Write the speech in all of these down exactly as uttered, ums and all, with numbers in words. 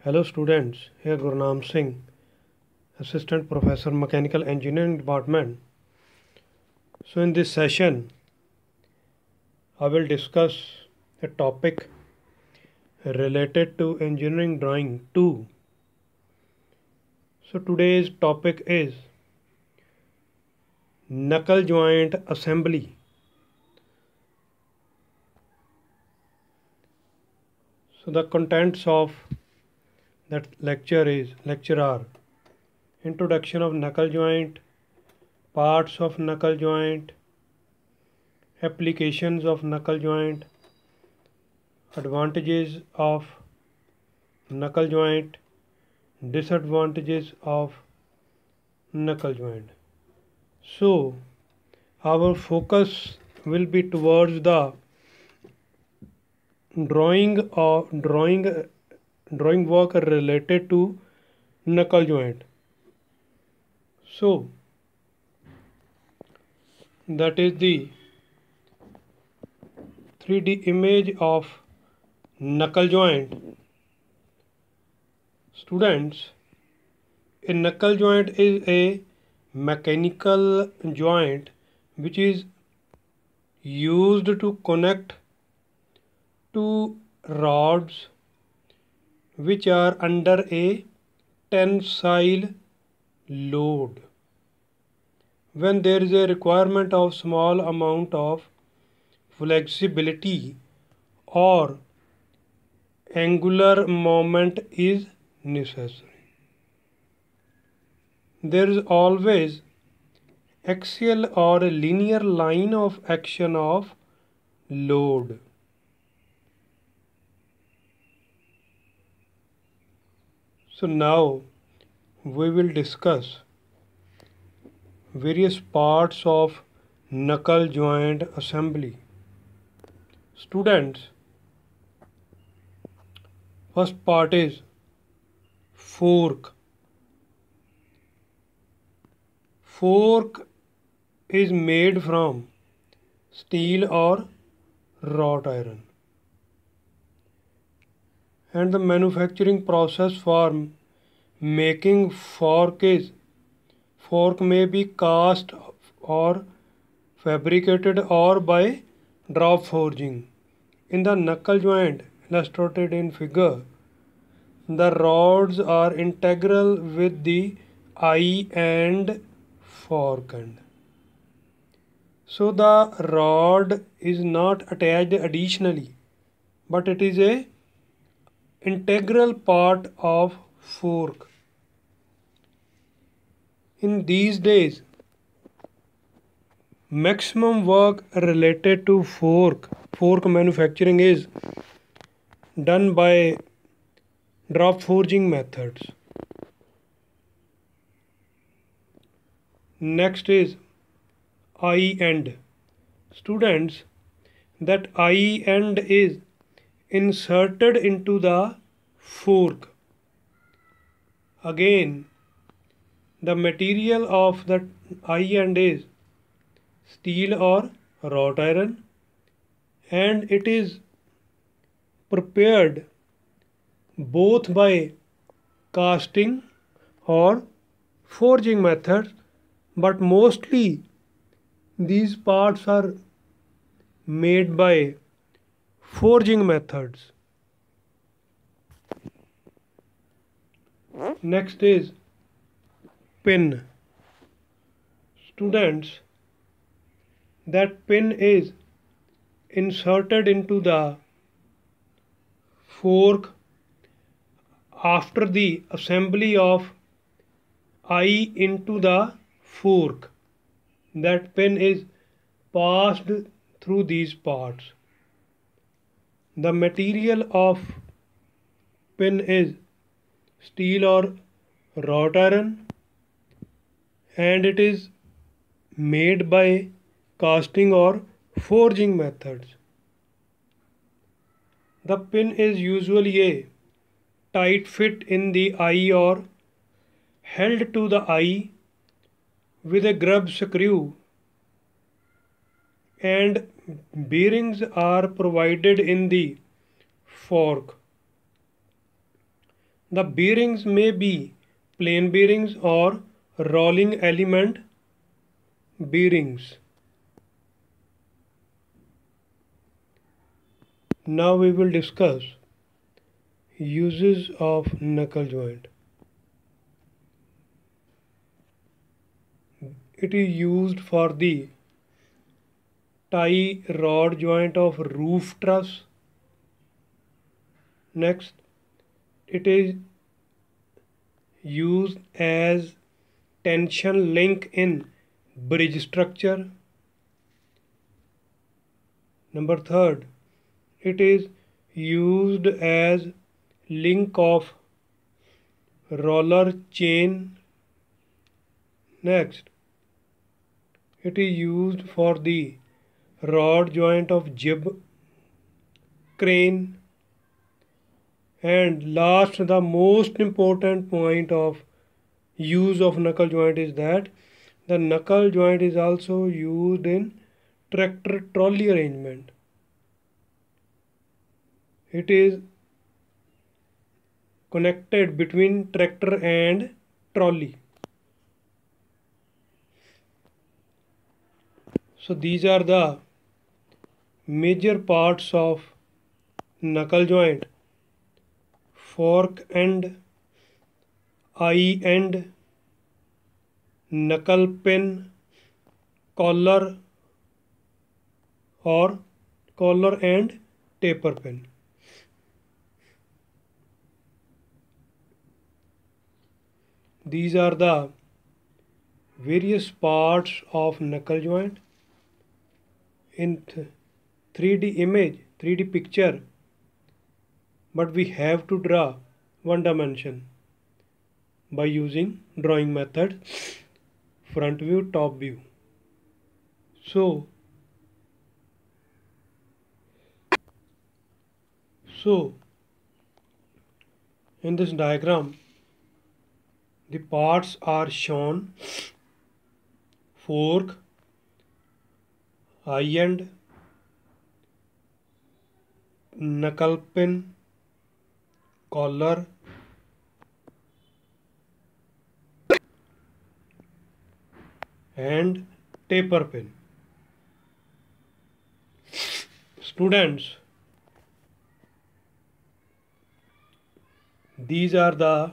Hello students, here Gurnaam Singh, Assistant Professor Mechanical Engineering Department. So in this session, I will discuss a topic related to engineering drawing two. So today's topic is knuckle joint assembly. So the contents of that lecture is lecture are introduction of knuckle joint, parts of knuckle joint, applications of knuckle joint, advantages of knuckle joint, disadvantages of knuckle joint. So our focus will be towards the drawing or drawing drawing work related to knuckle joint. So that is the three D image of knuckle joint. Students, a knuckle joint is a mechanical joint which is used to connect two rods which are under a tensile load. When there is a requirement of small amount of flexibility or angular moment is necessary. There is always axial or a linear line of action of load. So now we will discuss various parts of knuckle joint assembly. Students, first part is fork. Fork is made from steel or wrought iron, and the manufacturing process for making fork is fork may be cast or fabricated or by drop forging. In the knuckle joint illustrated in figure, the rods are integral with the eye and fork end. So the rod is not attached additionally, but it is a integral part of fork. In these days, maximum work related to fork fork manufacturing is done by drop forging methods. Next is eye end. Students, that eye end is inserted into the fork. Again, the material of the eye end is steel or wrought iron, and it is prepared both by casting or forging methods, but mostly these parts are made by forging methods. Next is pin. Students, that pin is inserted into the fork after the assembly of eye into the fork. That pin is passed through these parts. The material of pin is steel or wrought iron, and it is made by casting or forging methods. The pin is usually a tight fit in the eye or held to the eye with a grub screw, and bearings are provided in the fork. The bearings may be plain bearings or rolling element bearings. Now we will discuss uses of knuckle joint. It is used for the tie rod joint of roof truss. Next, it is used as tension link in bridge structure. Number third, it is used as link of roller chain. Next, it is used for the rod joint of jib crane. And last, the most important point of use of knuckle joint is that the knuckle joint is also used in tractor trolley arrangement. It is connected between tractor and trolley. So these are the major parts of knuckle joint: fork end, eye end, knuckle pin, collar or collar and taper pin. These are the various parts of knuckle joint in three D image, three D picture, but we have to draw one dimension by using drawing method, front view, top view. So, so in this diagram, the parts are shown: fork, eye end, knuckle pin, collar, and taper pin. Students, these are the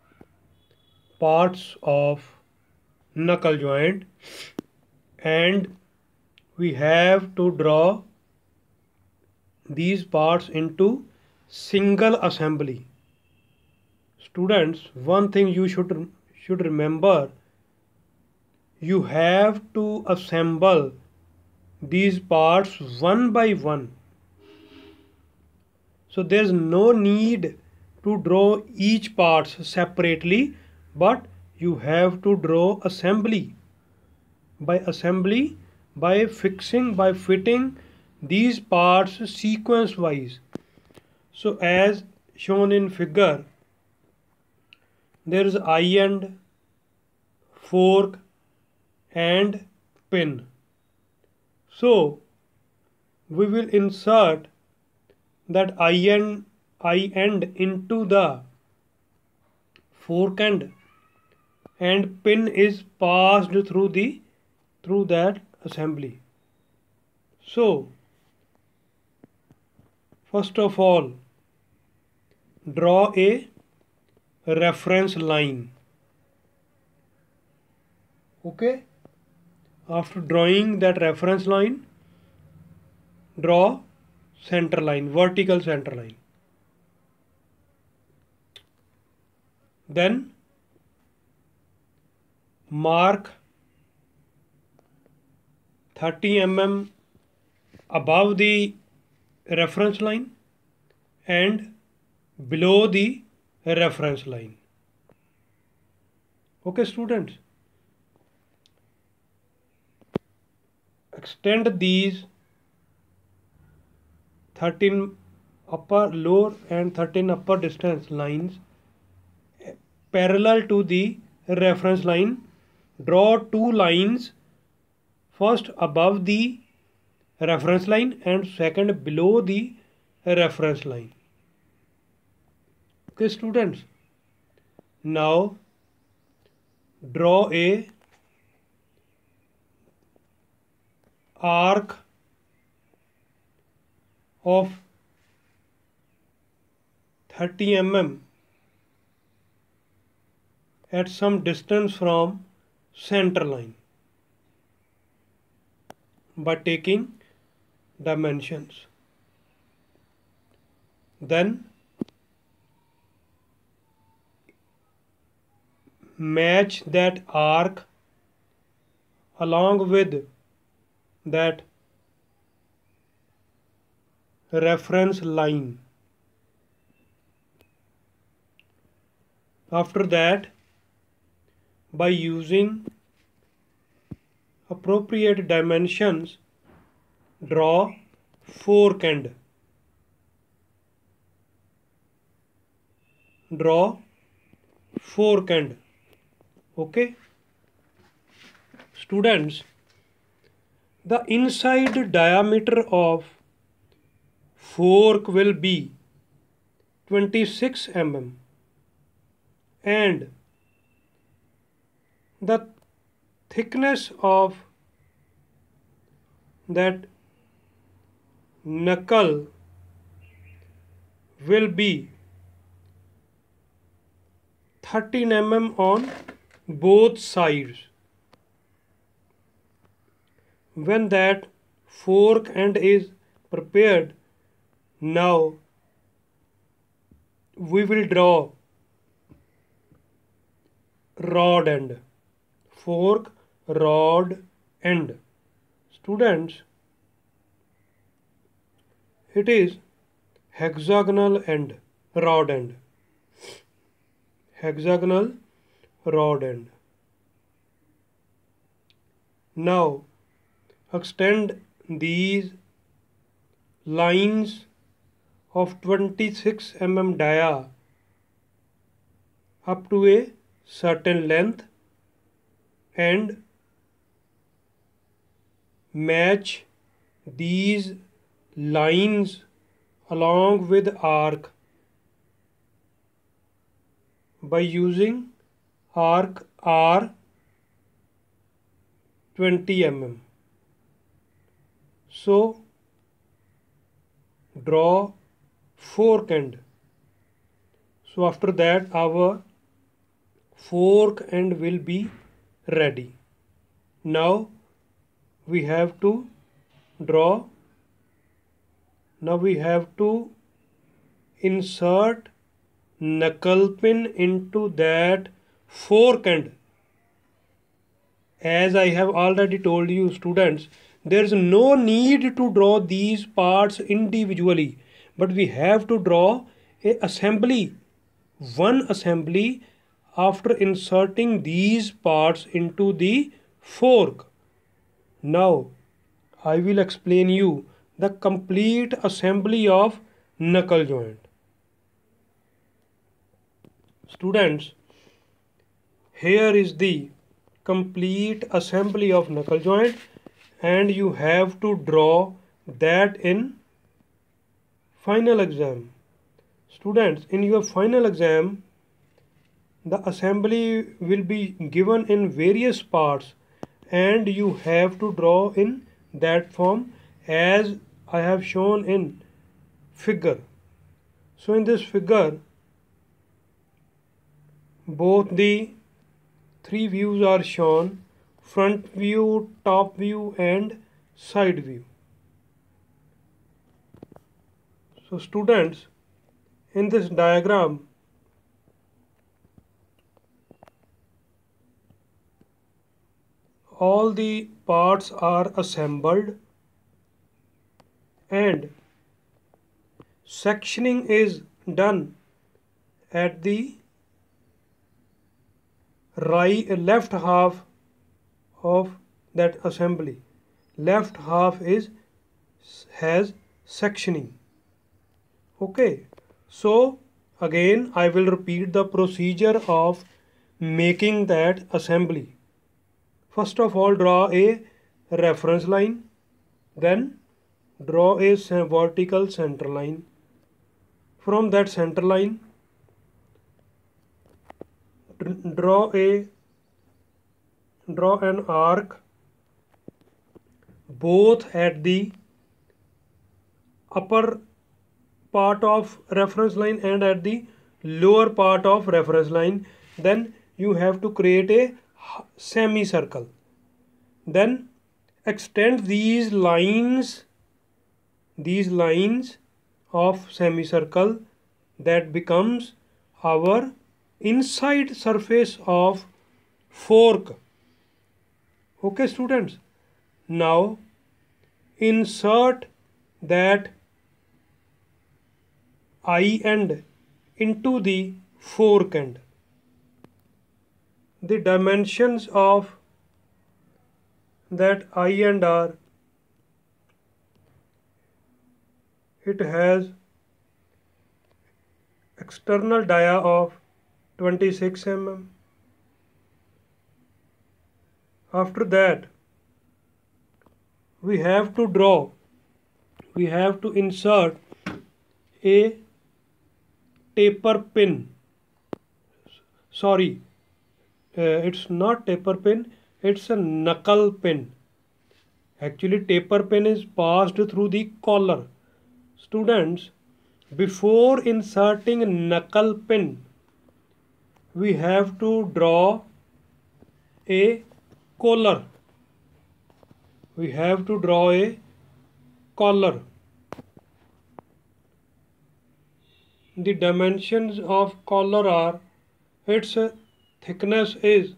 parts of knuckle joint, and we have to draw these parts into single assembly. Students, one thing you should should remember: you have to assemble these parts one by one. So there is no need to draw each parts separately, but you have to draw assembly. By assembly, by fixing, by fitting these parts sequence wise. So as shown in figure, there is eye end, fork and pin. So we will insert that eye end, eye end into the fork end, and pin is passed through the through that assembly. So first of all, draw a reference line. Okay, after drawing that reference line, draw center line, vertical center line. Then mark thirty millimeters above the reference line and below the reference line. Okay, students, extend these thirteen upper, lower and thirteen upper distance lines parallel to the reference line. Draw two lines, first above the reference line and second below the reference line. Okay, students, Now draw a arc of thirty millimeters at some distance from center line by taking dimensions. Then match that arc along with that reference line. After that, by using appropriate dimensions, draw fork end. Draw fork end. Okay. Students, the inside diameter of fork will be twenty-six millimeters and the thickness of that knuckle will be thirteen millimeters on both sides. When that fork end is prepared, now we will draw rod end. Fork rod end. Students, it is hexagonal end, rod end. Hexagonal rod end. Now extend these lines of twenty-six millimeter dia up to a certain length and match these lines along with arc by using arc R twenty millimeters. So draw fork end. So after that our fork end will be ready. Now we have to draw. Now we have to insert knuckle pin into that fork end. As I have already told you, students, there is no need to draw these parts individually, but we have to draw a assembly, one assembly after inserting these parts into the fork. Now I will explain you the complete assembly of knuckle joint. Students, here is the complete assembly of knuckle joint, and you have to draw that in final exam. Students, in your final exam, the assembly will be given in various parts and you have to draw in that form as I have shown in figure. So in this figure, both the three views are shown: front view, top view and side view. So students, in this diagram, all the parts are assembled and sectioning is done at the right left half of that assembly. Left half is has sectioning. Okay, so again I will repeat the procedure of making that assembly. First of all, draw a reference line, then draw a vertical center line. From that center line, draw a draw an arc both at the upper part of reference line and at the lower part of reference line. Then you have to create a semicircle. Then extend these lines these lines of semicircle. That becomes our inside surface of fork. Okay students, now insert that eye end into the fork end. The dimensions of that eye end are, it has external dia of twenty-six millimeters. After that we have to draw we have to insert a taper pin. Sorry, uh, it's not taper pin, it's a knuckle pin. Actually taper pin is passed through the collar. Students, before inserting knuckle pin we have to draw a collar. We have to draw a collar. The dimensions of collar are, its thickness is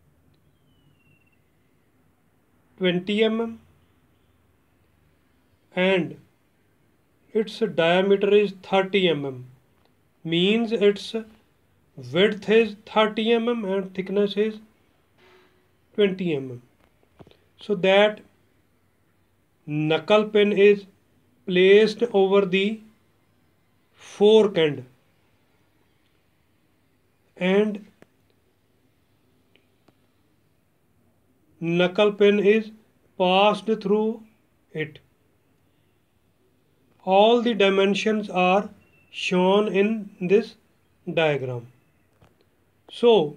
twenty millimeters and its diameter is thirty millimeters. Means its width is thirty millimeters and thickness is twenty millimeters. So that knuckle pin is placed over the fork end and knuckle pin is passed through it. All the dimensions are shown in this diagram. So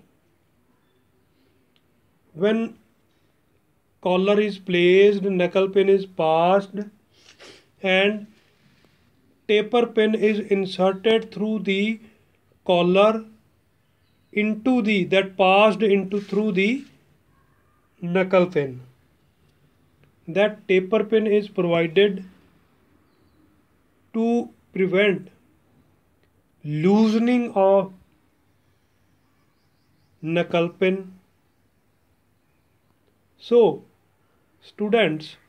when collar is placed, knuckle pin is passed and taper pin is inserted through the collar into the that passed into through the knuckle pin. That taper pin is provided to prevent loosening of knuckle pin. So students,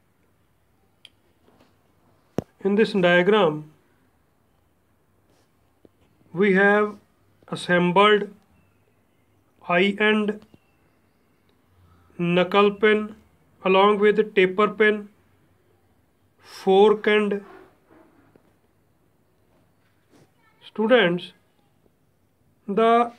in this diagram we have assembled eye end, knuckle pin along with taper pin, fork end. Students, the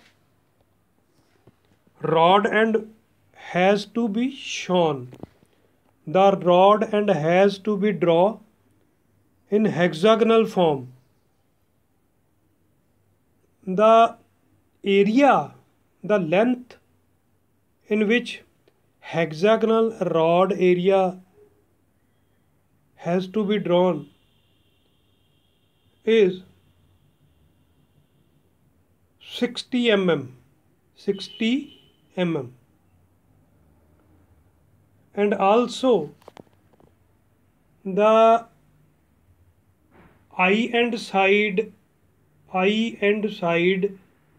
rod end has to be shown. The rod end has to be drawn in hexagonal form. The area, the length in which hexagonal rod area has to be drawn is sixty millimeters. sixty millimeters. And also the eye and side eye and side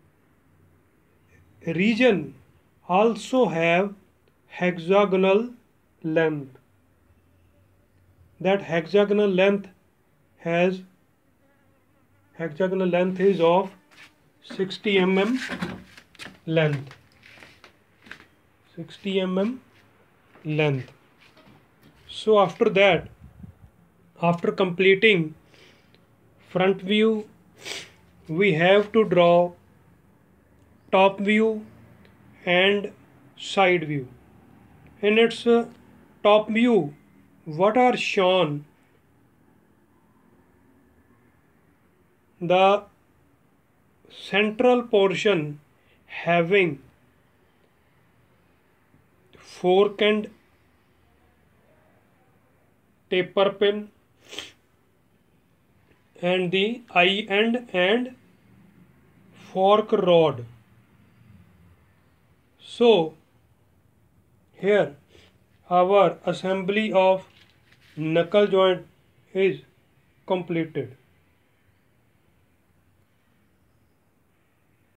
region also have hexagonal length. That hexagonal length has hexagonal length is of sixty millimeters length. sixty millimeters length. So after that, after completing front view, we have to draw top view and side view. In its uh, top view, what are shown? The central portion having fork and taper pin and the eye end and fork rod. So here our assembly of knuckle joint is completed.